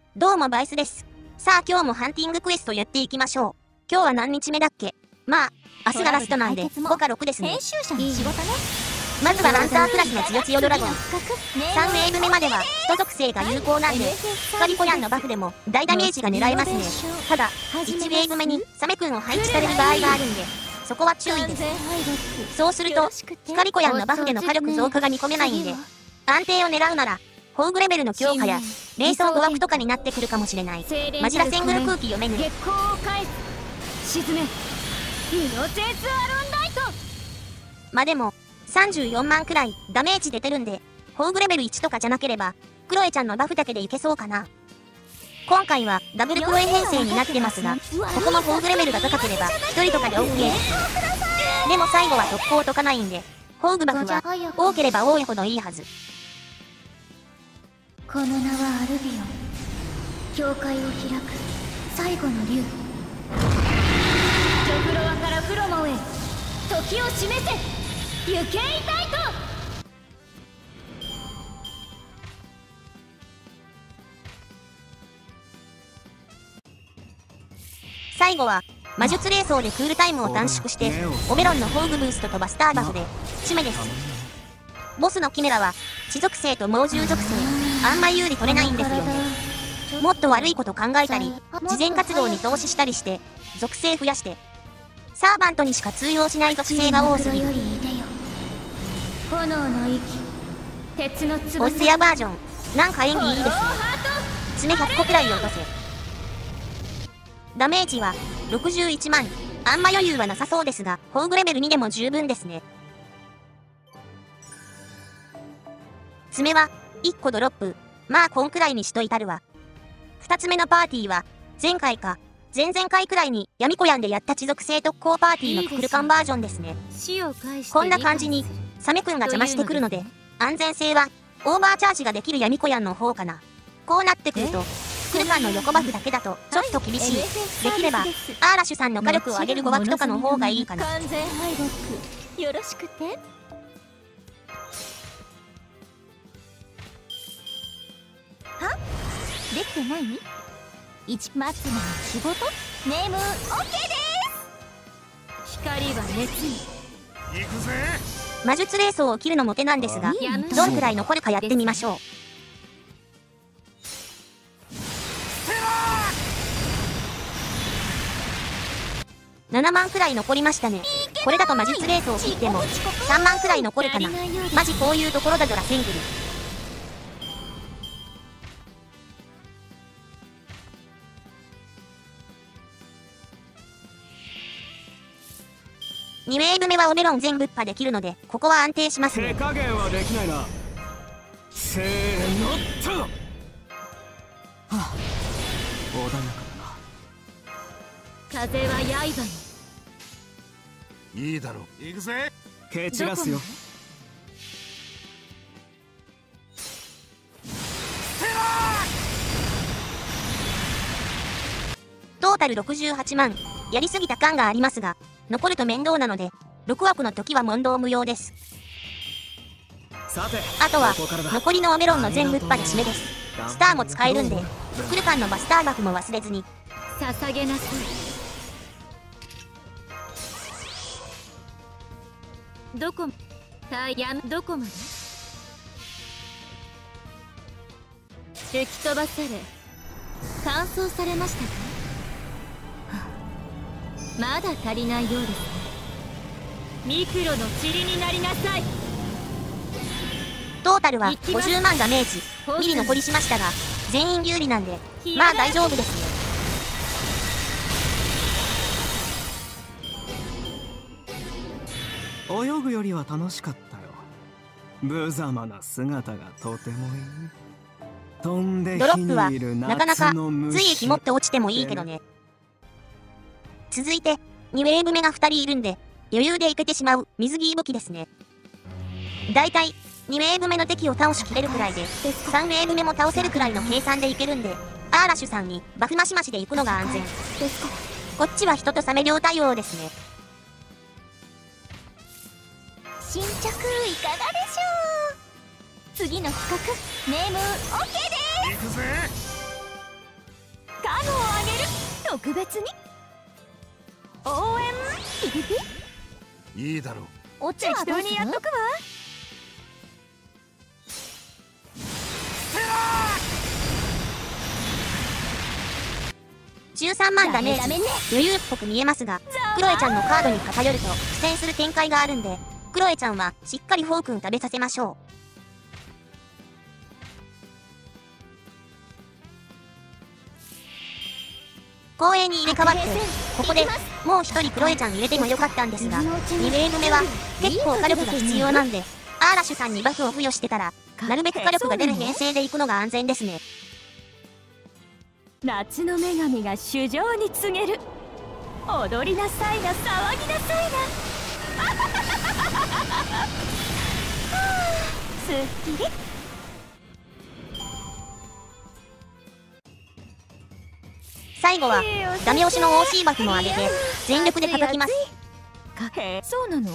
どうもバイスです。さあ今日もハンティングクエストやっていきましょう。今日は何日目だっけ？まあ、明日がラストなんで5か6ですね。 編集者の仕事ね。 まずはランサークラスのつよつよドラゴン。3ウェーブ目までは人属性が有効なんで、光コヤンのバフでも大ダメージが狙えますね。ただ、1ウェーブ目にサメ君を配置される場合があるんで、そこは注意です。そうすると、光コヤンのバフでの火力増加が見込めないんで、安定を狙うなら、宝具レベルの強化や、霊装5枠とかになってくるかもしれない。マジラセングル空気読めぬ。 月光を返す。沈め。イノセンスアロンライト。 まあでも、34万くらいダメージ出てるんで、宝具レベル1とかじゃなければ、クロエちゃんのバフだけでいけそうかな。今回はダブルクロエ編成になってますが、ここも宝具レベルが高ければ、1人とかで OK です。でも最後は特攻解かないんで、宝具バフは多ければ多いほどいいはず。 この名はアルビオン。教会を開く最後の竜。ジョフロワからフロモへ時を示せ。行けいたいと。 最後は魔術霊装でクールタイムを短縮してオベロンの宝具ブーストとバスターバフで締めです。ボスのキメラは地属性と猛獣属性あんま有利取れないんですよね。もっと悪いこと考えたり慈善活動に投資したりして属性増やしてサーバントにしか通用しない属性が多すぎる。 炎の息、鉄の翼。 オスヤバージョンなんか演技いいですね。爪100個くらい落とせ。ダメージは61万。あんま余裕はなさそうですが宝具レベル2でも十分ですね。爪は1個ドロップ。まあこんくらいにしといたるわ。2つ目のパーティーは前回か前々回くらいに闇コヤンでやった地属性特攻パーティーのククルカンバージョンですね。こんな感じにサメ君が邪魔してくるので安全性はオーバーチャージができる闇コヤンの方かな。こうなってくるとククルカンの横バフだけだとちょっと厳しい。できればアーラシュさんの火力を上げる5枠とかの方がいいかな。 完全敗北よろしくて。は？できてない？一松の仕事？ネーム OK です。光は熱に。 行くぜ。 魔術霊装を切るのも手なんですが、どんくらい残るかやってみましょう。7万くらい残りましたね。これだと魔術霊装を切っても3万くらい残るかな。マジこういうところだドラセングル。2ウェーブ目はオベロン全ぶっ破できるのでここは安定しますね。 手加減はできないな。せーのっと。はあ、穏やかだな。 風は刃に。 いいだろう。行くぜ。蹴散らすよ。 トータル68万。やりすぎた感がありますが残ると面倒なので6枠の時は問答無用です。あとは残りのオメロンの全ぶっ破で締めです。スターも使えるんでククルカンのバスターバフも忘れずに。 捧げなさい。どこどこまで吹き飛ばされ乾燥されましたか？まだ足りないようですね。ミクロの塵になりなさい。 トータルは50万ダメージミリ残りしましたが全員有利なんでまあ大丈夫ですね。泳ぐよりは楽しかったよ。無様な姿がとてもいい。飛んでドロッ火プはにいるなかなか夏の虫。 髄液持って落ちてもいいけどね。続いて2ウェーブ目が2人いるんで余裕でいけてしまう水着武器ですね。だいたい2ウェーブ目の敵を倒しきれるくらいで3ウェーブ目も倒せるくらいの計算でいけるんでアーラシュさんにバフマシマシで行くのが安全。こっちは人とサメ両対応ですね。 進捗いかがでしょう。次の企画ネーム OK です。 行くぜ。 特別に応援ピピピ。 いいだろう。 お茶はどうする？ 適当にやっとくわ。 13万ダメージ、 ダメね。 余裕っぽく見えますが、クロエちゃんのカードに偏ると苦戦する展開があるんで、クロエちゃんはしっかりフォークン食べさせましょう。後衛に入れ替わって、ここでもう一人クロエちゃん入れてもよかったんですが、2ウェーブ目は結構火力が必要なんで、アーラッシュさんにバフを付与してたら、なるべく火力が出る編成で行くのが安全ですね。 夏の女神が主情に告げる。踊りなさいな、騒ぎなさいな。すっきり。 最後はダメ押しの OC バフも上げて全力で叩きます。 そうなの？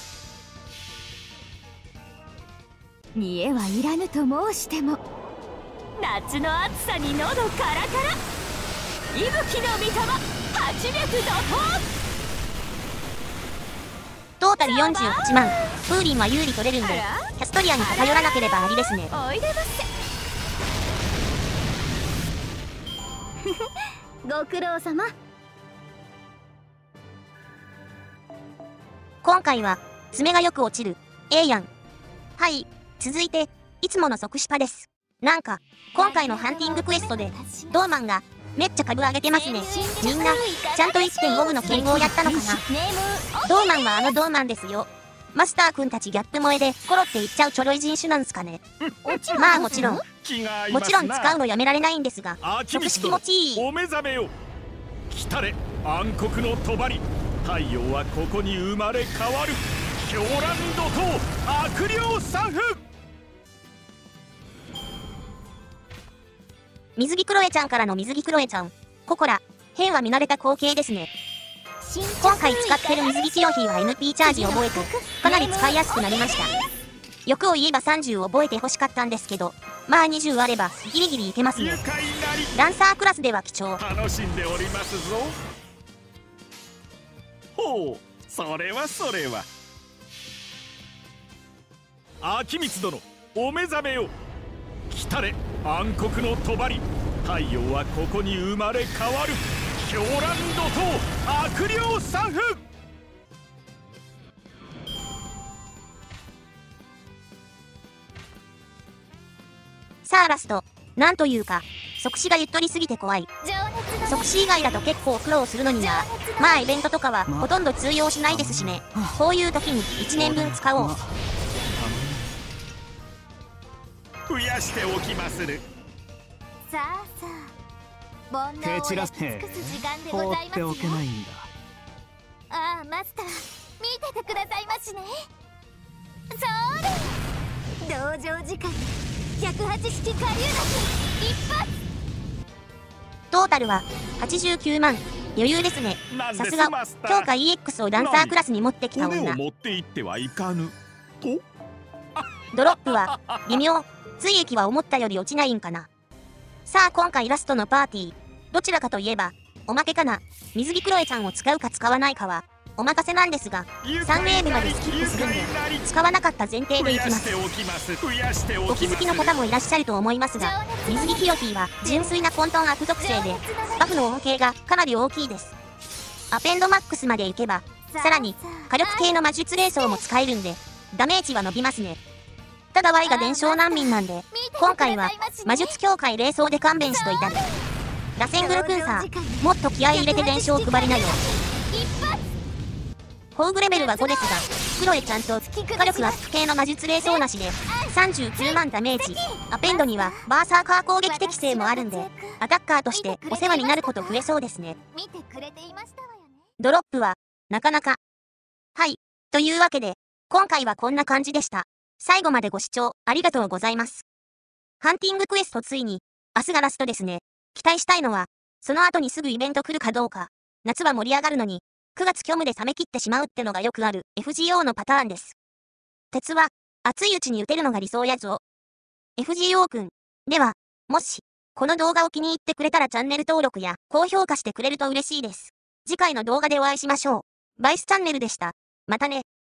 煮えはいらぬと申しても、夏の暑さに喉カラカラ。息吹の御霊、八脈怒涛。 トータル48万。プーリンは有利取れるんで、キャストリアに偏らなければありですね。 おいでませ。 ご苦労様。 今回は爪がよく落ちる A やん。はい、続いていつもの即死パです。なんか今回のハンティングクエストでドーマンがめっちゃ株上げてますね。みんなちゃんと 1.5 部の剣豪やったのかな。ドーマンはあのドーマンですよ。マスターくんたちギャップ萌えでコロっていっちゃうちょろい人種なんすかね。まあもちろん使うのやめられないんですが、即死気持ちいい。 お目覚めよ。来たれ暗黒の帳。太陽はここに生まれ変わる。狂乱怒涛、悪霊三風。 水着クロエちゃんからの水着クロエちゃん。ココラ、変は見慣れた光景ですね。今回使ってる水着キヨヒーは NP チャージ覚えて、かなり使いやすくなりました。欲を言えば30覚えて欲しかったんですけど、まあ20あればギリギリいけますね。ランサークラスでは貴重。 楽しんでおりますぞ。ほう、それはそれは。秋光殿、お目覚めよ。来たれ暗黒の帳。太陽はここに生まれ変わる。狂乱怒涛、悪霊三風。 さあラスト、なんというか即死がゆっとりすぎて怖い。即死以外だと結構苦労するのにな。まあイベントとかはほとんど通用しないですしね。こういう時に1年分使おう。 増やしておきまする。 さあさあ、煩悩を焼き尽くす時間でございますよ。ああマスター、見ててくださいましね。それ同情時間108式下流脱一発。 トータルは89万。余裕ですね。さすが強化 EX をダンサークラスに持ってきた骨を女。 持っていってはいかぬと。 ドロップは微妙。追撃は思ったより落ちないんかな。さあ今回ラストのパーティー、どちらかといえばおまけかな。水着クロエちゃんを使うか使わないかはお任せなんですが、3ウェーブまでスキップするんで使わなかった前提でいきます。お気づきの方もいらっしゃると思いますが、水着キヨヒーは純粋な混沌悪属性でバフの恩恵がかなり大きいです。アペンドマックスまでいけばさらに火力系の魔術霊装も使えるんでダメージは伸びますね。ただ Y が伝承難民なんで今回は魔術協会霊装で勘弁しといたる。螺旋グルクンサー、もっと気合い入れて伝承配りなよ。宝具レベルは5ですが、クロエちゃんと火力アップ系の魔術霊装なしで39万ダメージ。アペンドにはバーサーカー攻撃適性もあるんで、アタッカーとしてお世話になること増えそうですね。ドロップはなかなか。はい。というわけで、今回はこんな感じでした。最後までご視聴ありがとうございます。ハンティングクエストついに、明日がラストですね。期待したいのは、その後にすぐイベント来るかどうか。夏は盛り上がるのに、9月虚無で冷め切ってしまうってのがよくある FGO のパターンです。鉄は、熱いうちに打てるのが理想やぞ。FGO くん。では、もし、 この動画を気に入ってくれたらチャンネル登録や高評価してくれると嬉しいです。次回の動画でお会いしましょう。バイスチャンネルでした。またね。